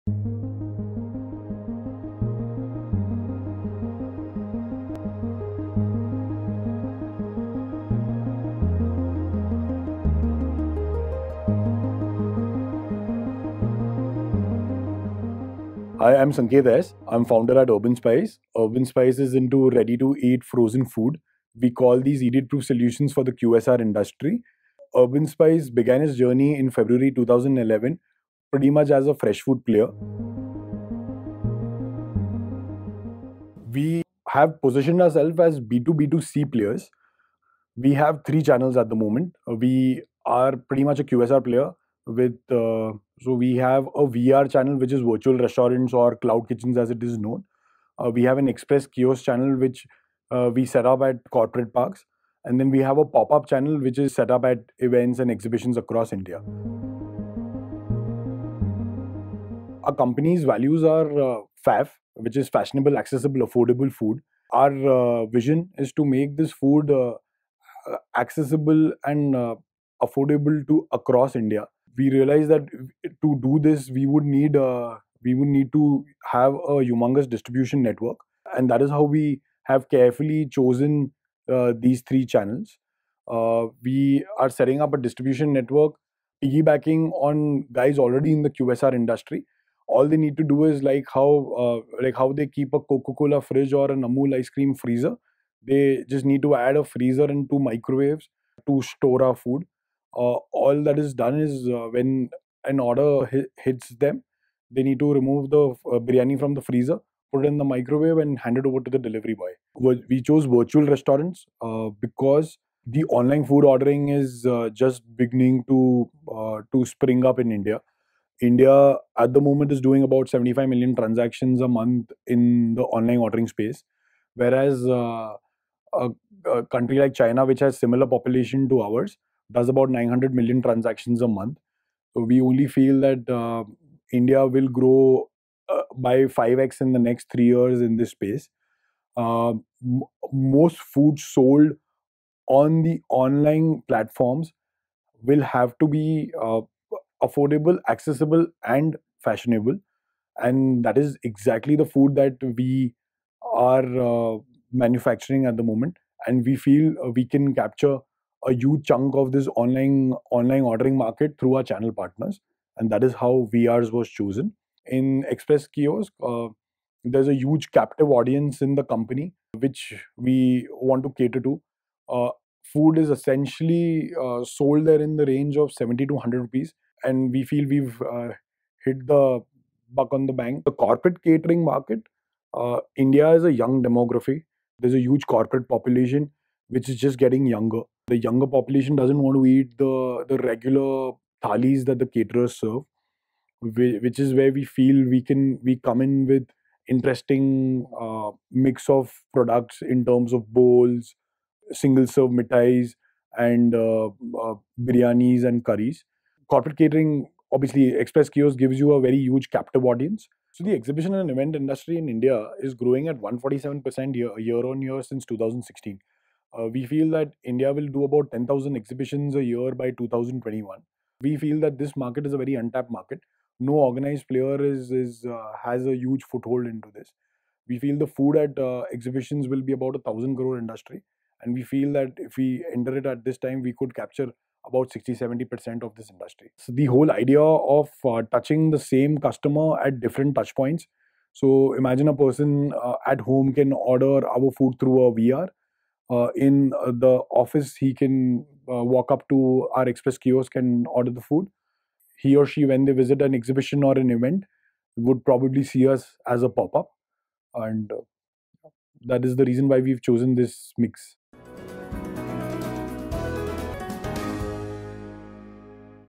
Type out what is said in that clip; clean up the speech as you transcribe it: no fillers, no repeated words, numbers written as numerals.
Hi, I'm Sanket S. I'm founder at Urban Spice. Urban Spice is into ready-to-eat frozen food. We call these eat-it-proof solutions for the QSR industry. Urban Spice began its journey in February 2011, pretty much as a fresh food player. We have positioned ourselves as B2B2C players. We have three channels at the moment. We are pretty much a QSR player with so we have a VR channel, which is virtual restaurants or cloud kitchens as it is known. We have an express kiosk channel which we set up at corporate parks, and then we have a pop-up channel which is set up at events and exhibitions across India. Our company's values are FAF, which is fashionable, accessible, affordable food. Our vision is to make this food accessible and affordable to across India. We realized that to do this, we would need to have a humongous distribution network, and that is how we have carefully chosen these three channels. We are setting up a distribution network, piggybacking on guys already in the QSR industry. All they need to do is like how they keep a Coca-Cola fridge or an Amul ice cream freezer. They just need to add a freezer and two microwaves to store our food. All that is done is when an order hits them, they need to remove the biryani from the freezer, put it in the microwave, and hand it over to the delivery boy. We chose virtual restaurants because the online food ordering is just beginning to spring up in India. India at the moment is doing about 75 million transactions a month in the online ordering space, whereas a, a country like China, which has similar population to ours, does about 900 million transactions a month. So we only feel that India will grow by 5x in the next 3 years in this space. Most food sold on the online platforms will have to be affordable, accessible, and fashionable. And that is exactly the food that we are manufacturing at the moment. And we feel we can capture a huge chunk of this online ordering market through our channel partners, and that is how VRs was chosen. In Express Kiosk, there's a huge captive audience in the company which we want to cater to. Uh, Food is essentially sold there in the range of 70 to 100 rupees, and we feel we've hit the buck on the bank. The corporate catering market, India is a young demography. There's a huge corporate population which is just getting younger. The younger population doesn't want to eat the regular thalis that the caterers serve, which is where we feel we come in with interesting mix of products in terms of bowls, single serve mithais, and biryanis and curries. Corporate catering, obviously, Express Kiosk gives you a very huge captive audience. So the exhibition and event industry in India is growing at 147% year on year since 2016. We feel that India will do about 10,000 exhibitions a year by 2021. We feel that this market is a very untapped market. No organized player is has a huge foothold into this. We feel the food at exhibitions will be about 1,000 crore industry, and we feel that if we enter it at this time, we could capture about 60-70% of this industry. So the whole idea of touching the same customer at different touch points. So imagine a person at home can order our food through a VR. In the office, he can walk up to our express kiosk and order the food. He or she, when they visit an exhibition or an event, would probably see us as a pop-up, and that is the reason why we've chosen this mix.